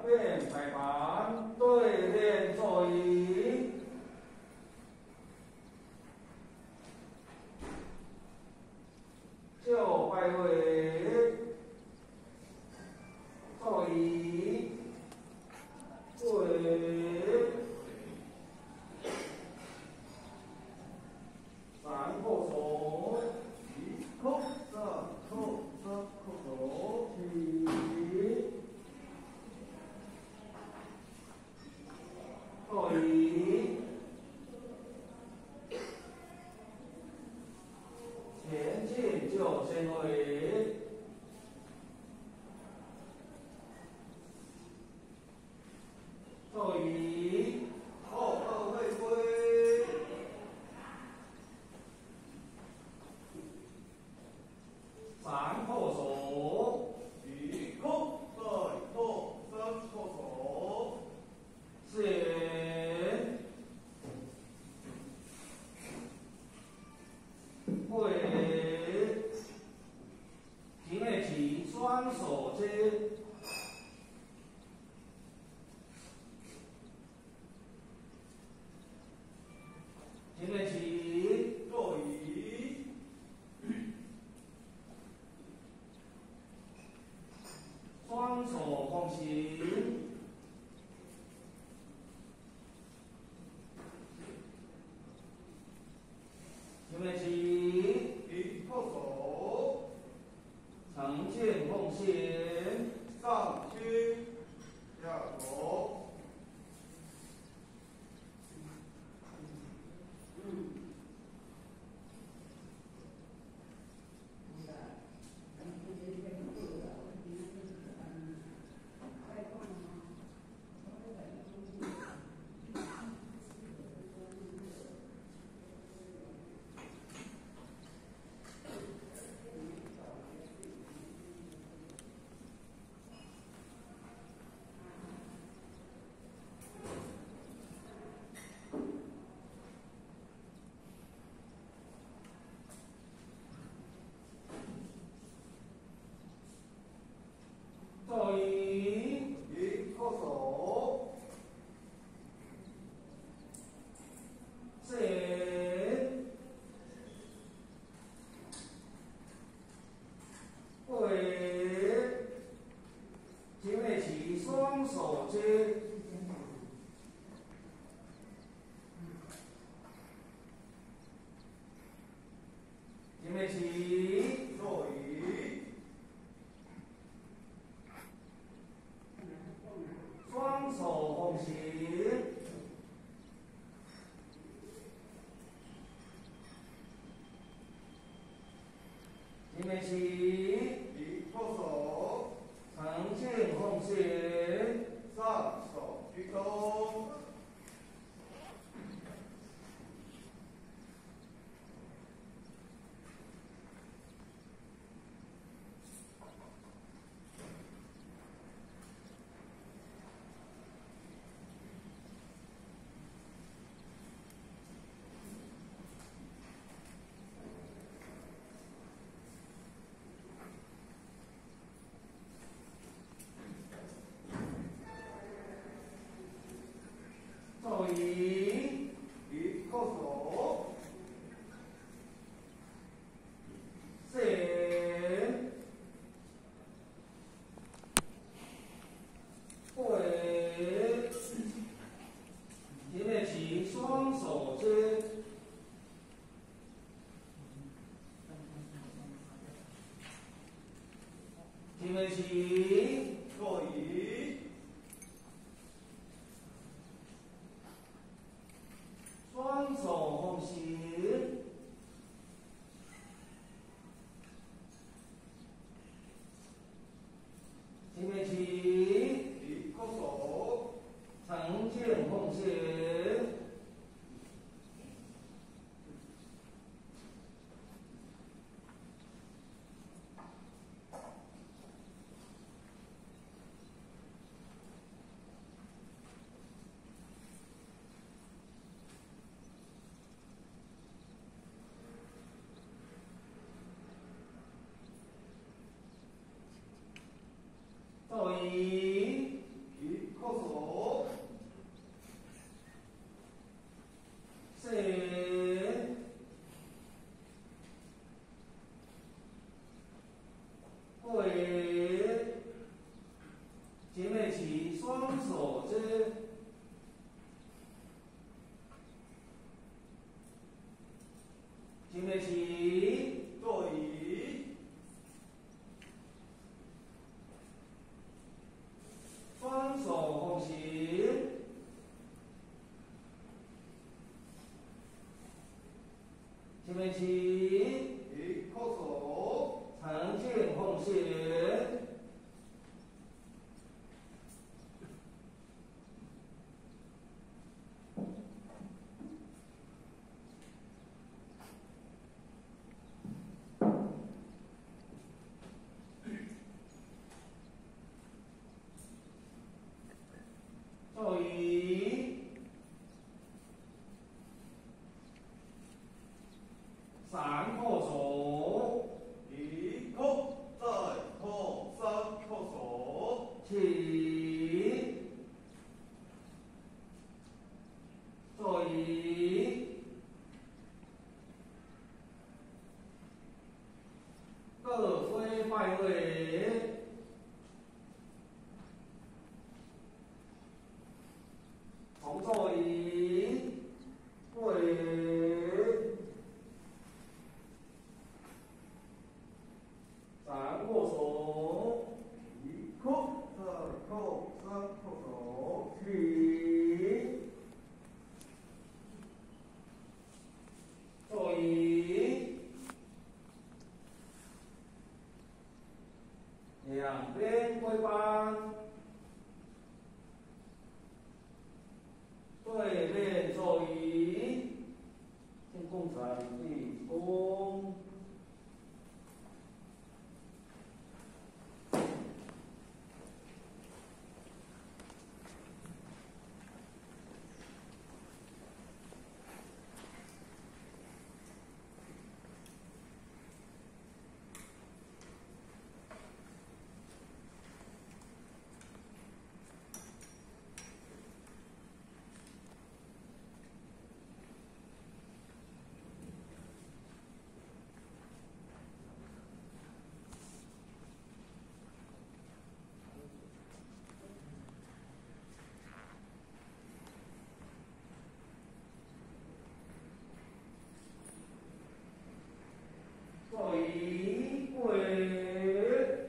变摆盘，对练座椅。就摆位，座椅，对。三扣手，一扣这扣这扣手，起。座椅，前进就先位，座椅，后二位归，三扣手，一扣再扣三扣手，前。会，停的起，双手接，停的起，座椅，双手放行，停的起。一扣手，呈现奉献，上屈，下手。座椅，一扣手，前，会，停的起，双手接，停的起，座椅。双手奉行，停的起，一扣手，呈现奉献，上手鞠躬。座椅，一扣手，前，会，停的起，双手接，停的起，座椅。双手奉行，停的起，一扣手，呈现奉献， 会，姐妹起双手之，姐妹起坐椅，双手奉行，姐妹起。 扣手，呈现奉行，座椅，三扣手。 一扣，再扣，三扣手，起，座椅，各归拜位，从座椅，跪。 三扣手，一扣，再扣，三扣手，起，座椅，两边归班，对面座椅，先共产立功。 座椅跪，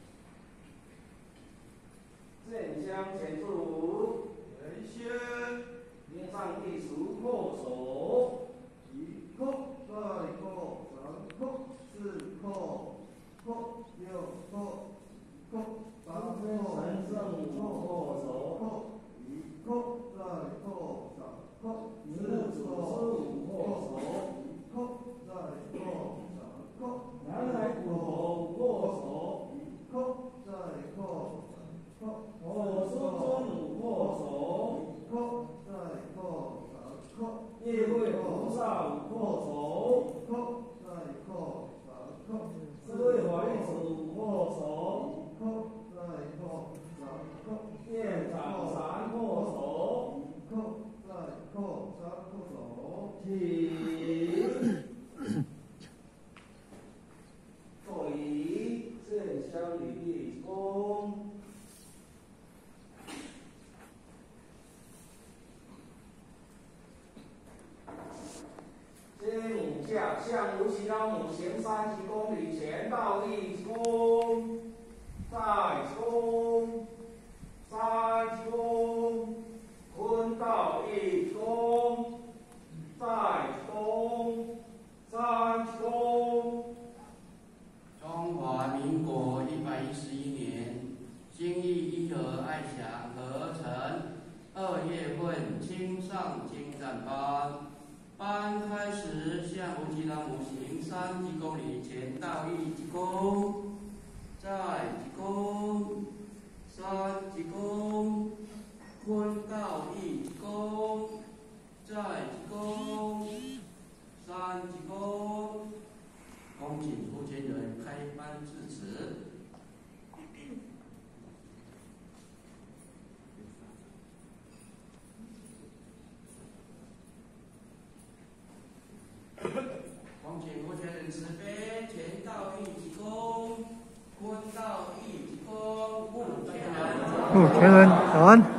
正向前入，原先，面上第10扣手，一扣，再扣，三扣，四扣，扣，六扣，扣，八扣，神圣5扣手，一扣，再扣，3扣，4扣，15扣手，一扣，再扣。 南来骨头握手，一扣，再扣，3扣。我师尊5握手，一扣，再扣，3扣。夜会菩萨5握手，一扣，再扣，3扣。智慧法力子5握手，一扣，再扣，3扣。院长3握手，一扣，再扣，3扣手，起。 座椅正向礼立功，接母下向无极老母行3级公礼前倒立鞠躬，再鞠躬，3鞠躬，坤倒立鞠躬，再鞠躬，3鞠躬。 中华民国111年，经义一和爱祥合成2月份青上精湛班，班开始向无极老母行3级公礼前倒立鞠躬，再鞠躬，3鞠躬，坤倒立鞠躬，再鞠躬，3鞠躬。 恭请负责人开班致辞。 恭请佛全人慈悲，全道义即公，坤道义即公，目前人。 目前人，早安。